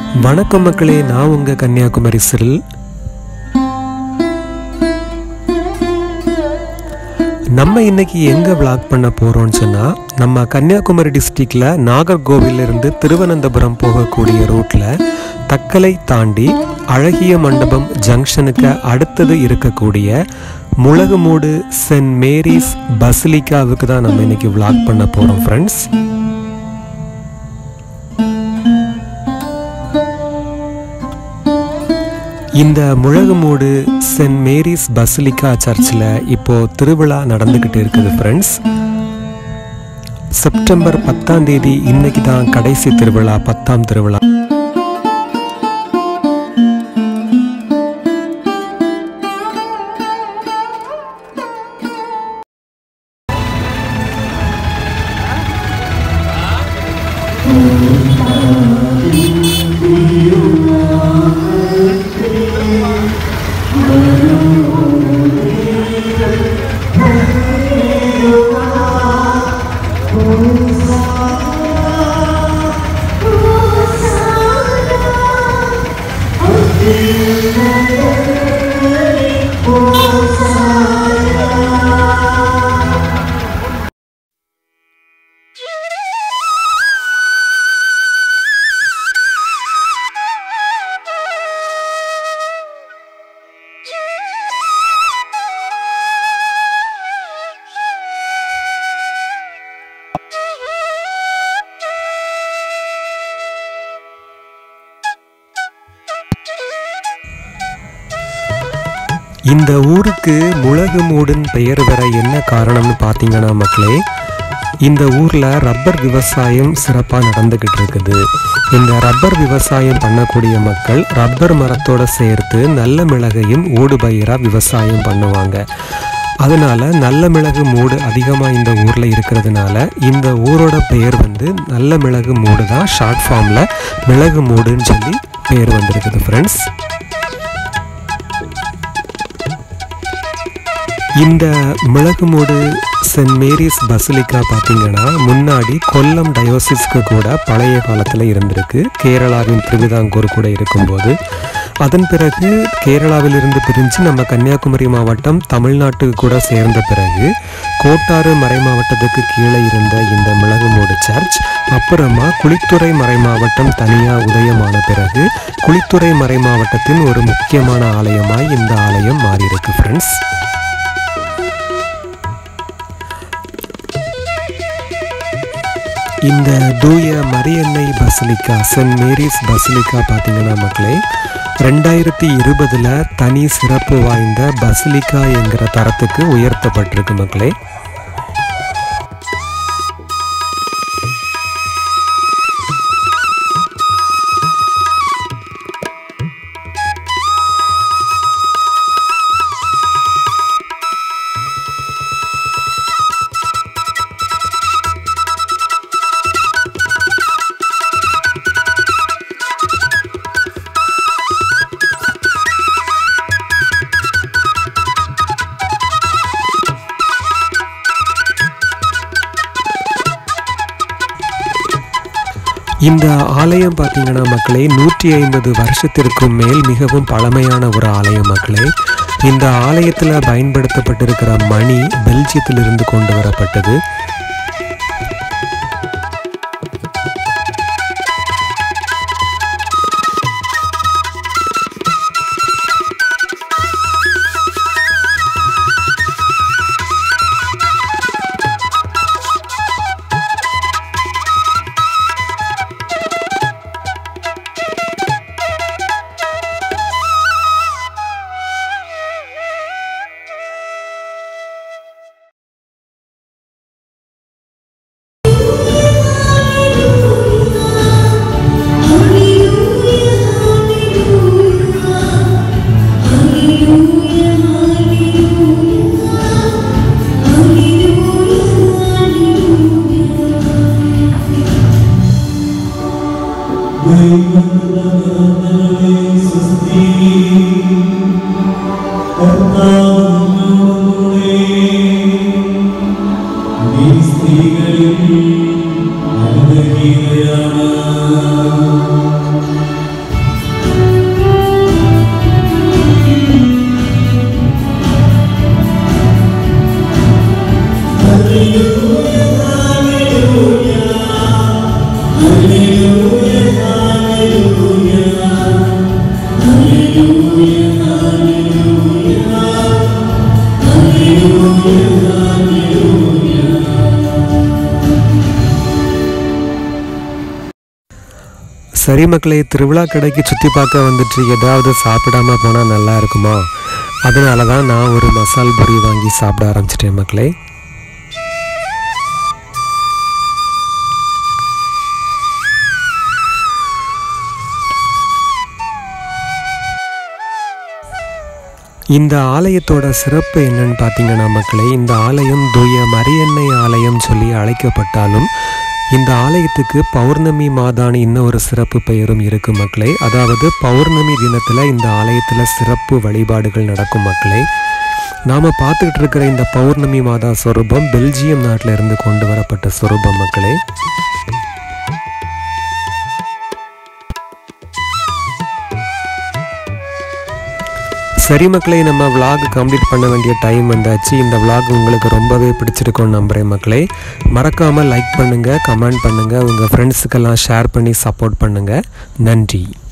வணக்கம் மக்களே, நான் உங்க கன்னியாகுமரி சிறில். நம்ம இன்னைக்கு எங்க vlog பண்ண போறோம்னு சொன்னா, நம்ம கன்னியாகுமரி டிஸ்ட்ரிக்ட்ல நாகர்கோவில் இருந்து திருவனந்தபுரம் போகக்கூடிய ரூட்ல தக்கலை தாண்டி அழகிய மண்டபம் ஜங்ஷனுக்கு அடுத்தது இருக்கக்கூடிய முளகுமூடு சென்ட் மேரிஸ் பசிலிக்காவுக்கு தான் நம்ம இன்னைக்கு vlog பண்ண போறோம் ஃப்ரெண்ட்ஸ். இந்த முளகுமூடு சென்ட் மேரிஸ் பசிலிக்கா சர்ச்சில் இப்போ திருவிழா நடந்துகிட்டு இருக்குது ஃப்ரெண்ட்ஸ். செப்டம்பர் 10ஆம் தேதி இன்னைக்கு தான் கடைசி திருவிழா, 10ஆம் திருவிழா. இந்த ஊருக்கு முளகுமூடுன்னு பெயர் வர என்ன காரணம்னு பார்த்தீங்கன்னா மக்களே, இந்த ஊரில் ரப்பர் விவசாயம் சிறப்பாக நடந்துக்கிட்டு இருக்குது. இந்த ரப்பர் விவசாயம் பண்ணக்கூடிய மக்கள் ரப்பர் மரத்தோடு சேர்த்து நல்ல மிளகையும் ஊடுபயிராக விவசாயம் பண்ணுவாங்க. அதனால் நல்ல மிளகு மூடு அதிகமாக இந்த ஊரில் இருக்கிறதுனால இந்த ஊரோட பெயர் நல்ல மிளகு மூடு தான். ஷார்ட் ஃபார்மில் மிளகு மூடுன்னு சொல்லி பெயர் வந்திருக்குது ஃப்ரெண்ட்ஸ். இந்த முளகுமூடு சென்ட் மேரிஸ் பசிலிக்கா பார்த்தீங்கன்னா முன்னாடி கொல்லம் டயோசிஸ்க்கு கூட பழைய காலத்தில் இருந்திருக்கு. கேரளாவின் திருவிதாங்கூர் கூட இருக்கும்போது அதன் பிறகு கேரளாவிலிருந்து பிரிஞ்சு நம்ம கன்னியாகுமரி மாவட்டம் தமிழ்நாட்டுக்கு கூட சேர்ந்த பிறகு கோட்டாறு மறை மாவட்டத்துக்கு கீழே இருந்த இந்த முளகுமூடு சர்ச் அப்புறமா குளித்துறை மறை மாவட்டம் தனியாக உதயமான பிறகு குளித்துறை மறை மாவட்டத்தின் ஒரு முக்கியமான ஆலயமாய் இந்த ஆலயம் மாறியிருக்கு ஃப்ரெண்ட்ஸ். இந்த தூய மரியன்னை பசிலிக்கா சென்ட் மேரிஸ் பசிலிக்கா பார்த்தீங்கன்னா மக்களே 2020 தனி சிறப்பு வாய்ந்த பசிலிக்கா என்கிற தரத்துக்கு உயர்த்தப்பட்டிருக்கு மக்களே. இந்த ஆலயம் பார்த்தீங்கன்னா மக்களே 150 வருஷத்திற்கும் மேல் மிகவும் பழமையான ஒரு ஆலயம் மக்களே. இந்த ஆலயத்தில் பயன்படுத்தப்பட்டிருக்கிற மணி பெல்ஜியத்திலிருந்து கொண்டு வரப்பட்டது. സ്ത്രീകളിൽ 啊。 சரி மக்களே, திருவிழா கடைக்கு சுற்றி பார்க்க வந்துட்டு ஏதாவது சாப்பிடாம போனால் நல்லா இருக்குமா? அதனால தான் நான் ஒரு மசால் பூரி வாங்கி சாப்பிட ஆரம்பிச்சிட்டேன் மக்களே. இந்த ஆலயத்தோட சிறப்பு என்னன்னு பார்த்தீங்கன்னா மக்களே, இந்த ஆலயம் தூய மரியன்னை ஆலயம் சொல்லி அழைக்கப்பட்டாலும் இந்த ஆலயத்துக்கு பௌர்ணமி மாதான்னு இன்னும் ஒரு சிறப்பு பெயரும் இருக்குது மக்களே. அதாவது பௌர்ணமி தினத்தில் இந்த ஆலயத்தில் சிறப்பு வழிபாடுகள் நடக்கும் மக்களே. நாம் பார்த்துக்கிட்டு இருக்கிற இந்த பௌர்ணமி மாதா சொரூபம் பெல்ஜியம் நாட்டில் இருந்து கொண்டு வரப்பட்ட சொரூபம் மக்களே. சரி மக்களே, நம்ம விளாக் கம்ப்ளீட் பண்ண வேண்டிய டைம் வந்தாச்சு. இந்த விளாக் உங்களுக்கு ரொம்பவே பிடிச்சிருக்கும்னு நம்புகிறேன் மக்களே. மறக்காமல் லைக் பண்ணுங்கள், கமெண்ட் பண்ணுங்கள், உங்கள் ஃப்ரெண்ட்ஸுக்கெல்லாம் ஷேர் பண்ணி சப்போர்ட் பண்ணுங்கள். நன்றி.